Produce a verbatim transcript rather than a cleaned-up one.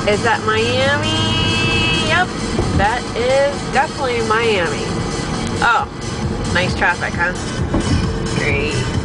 Is that Miami? Yep, that is definitely Miami. Oh, nice traffic, huh? Great.